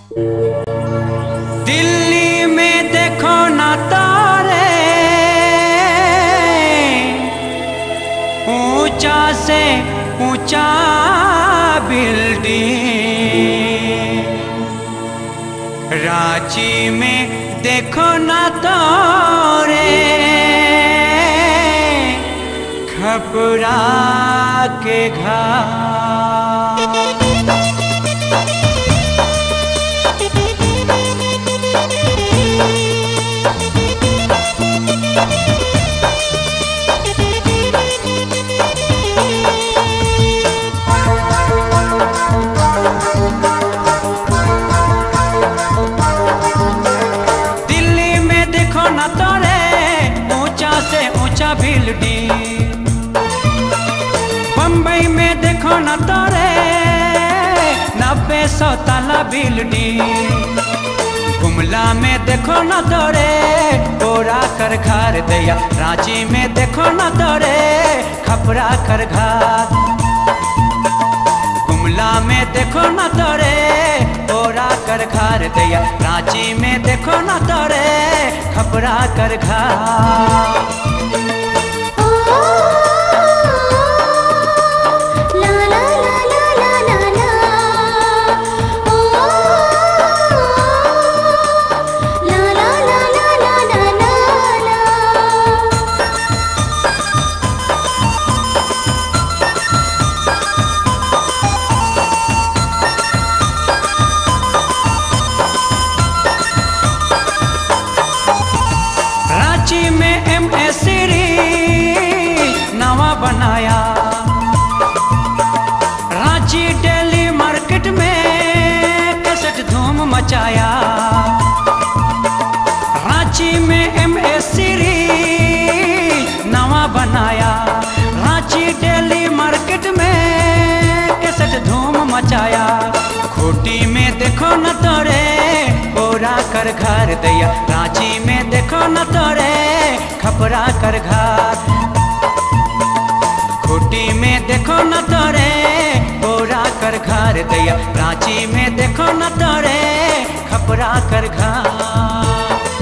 दिल्ली में देखो ना तारे, ऊंचा से ऊंचा बिल्डिंग। रांची में देखो ना तारे, खपरा के घाट। दिल्ली में देखो ना तारे, ऊंचा से ऊंचा बिल्डिंग। बम्बई में देखो ना तारे, 90-100 ताला बिल्डिंग। गुमला में देखो ना तारे, पूरा कर घर दिया। रांची में देखो ना तारे, खपरा कर घाट। गुमला में देखो ना तारे, पूरा कर घर दिया। रांची में देखो ना तारे, खपरा कर घाट। रांची में MS सीरीज नवा बनाया। रांची डेली मार्केट में कैसेट धूम मचाया। रांची में MS सीरीज नवा बनाया। रांची डेली मार्केट में कैसेट धूम मचाया। खूटी में देखो न तोरे, पूरा कर घर दिया। रांची में देखो न तोरे, खपरा कर घाट। खूटी में देखो न तोरे, पूरा कर घर दिया। रांची में देखो न तोरे, खपरा कर घाट।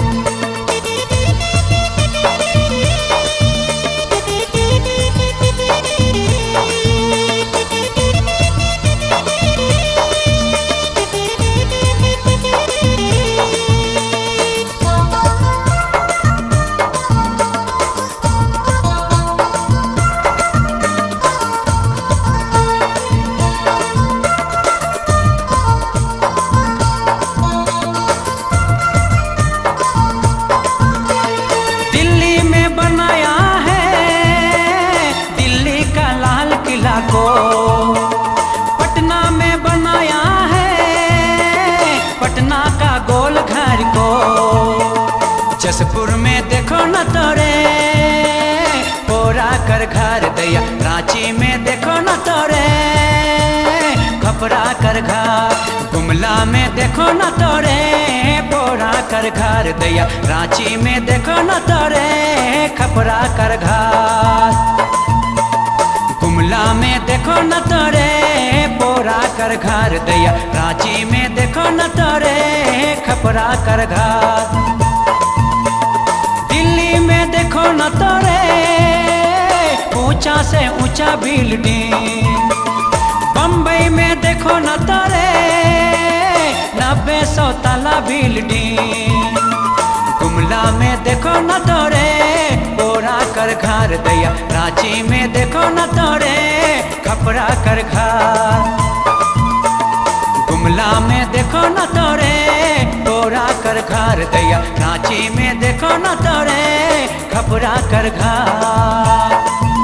को पटना में बनाया है, पटना का गोल घर को। जसपुर में देखो न तोरे, पूरा कर घर दिया। रांची में देखो न तोरे, खपरा कर घाट। गुमला में देखो न तोरे, पूरा कर घर दिया। रांची में देखो न तोरे, खपरा कर घाट। गुमला में देखो न तोरे, पूरा कर घर दिया। रांची में देखो न तोरे, खपरा कर घाट। दिल्ली में देखो न तोरे, ऊंचा से ऊंचा बिल्डिंग। बम्बई में देखो न तोरे, 90-100 ताला बिल्डिंग। गुमला में देखो न तोरे, पूरा कर घर दिया। रांची में देखो न तोरे, खपरा कर घाट। गुमला में देखो न तोरे, पूरा कर घर दिया। रांची में देखो न तोरे, खपरा कर घाट।